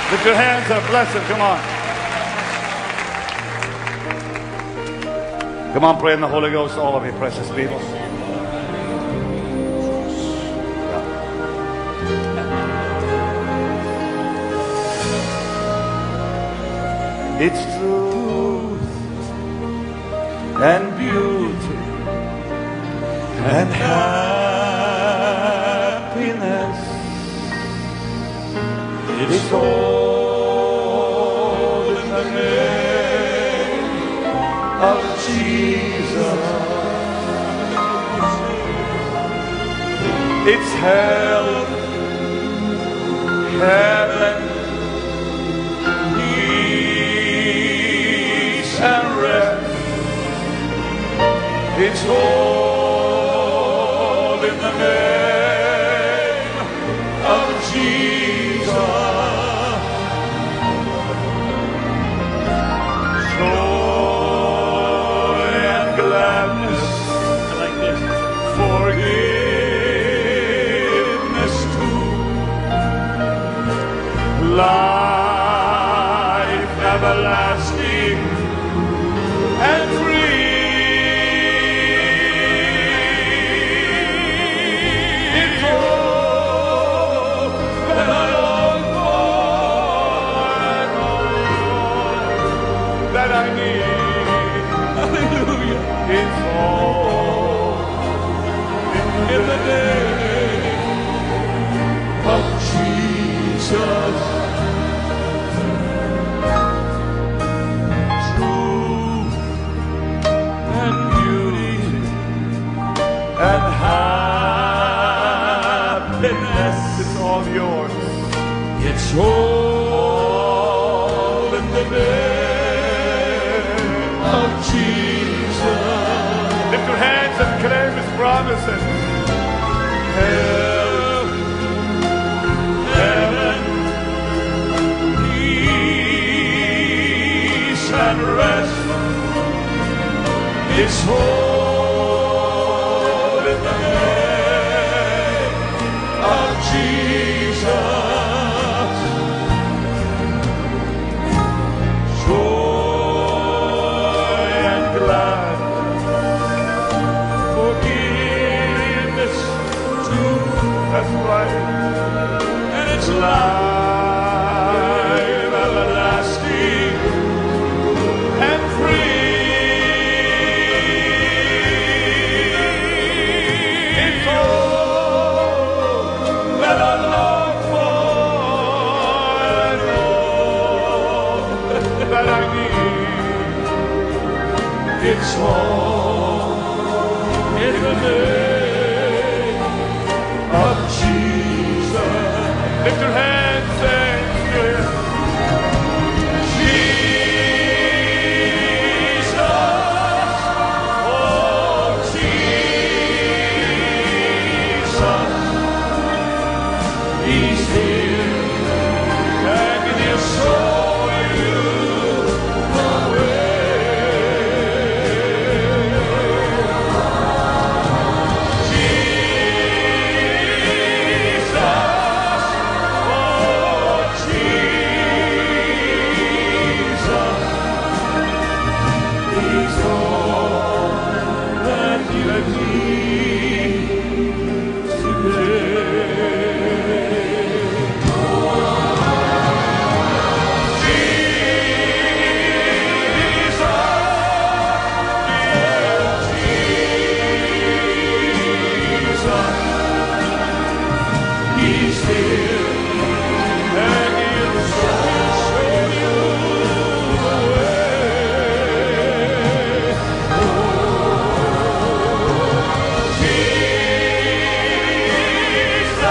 Lift your hands up, bless him, come on. Come on, pray in the Holy Ghost, all of you precious people. It's truth and beauty and happiness. It's all in the name of Jesus. It's heaven, peace and rest. It's all in the name of Jesus. Joy and gladness, like this. Forgiveness too. Life everlasting and free. It's all that I long for and all that I need. Hallelujah. It's all in the name of Jesus. Truth and beauty and happiness. It's all yours. It's all in the name of Jesus. Lift your hands and claim his promises. Heaven, peace and rest. It's all in the name of Jesus. Joy and gladness, forgiveness too. That's right. And it's life everlasting and free. It's all that I long for and all that I need. It's all in the name of Jesus. Lift your hands and sing. Jesus, oh Jesus, He's here and He'll show you the way. Jesus, oh Jesus, He's all that you need today. He's here and He'll show you the way. Oh, Jesus,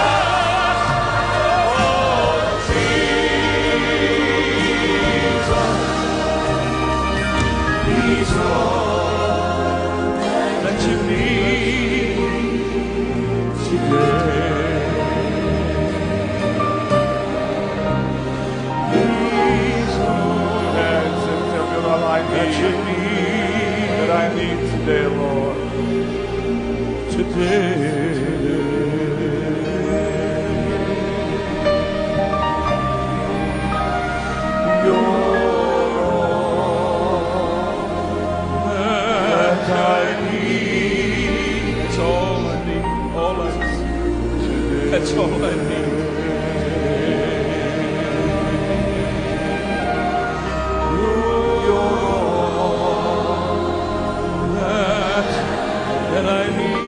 oh Jesus, He's all that you need today. That I need today, Lord. Today. That's all I need.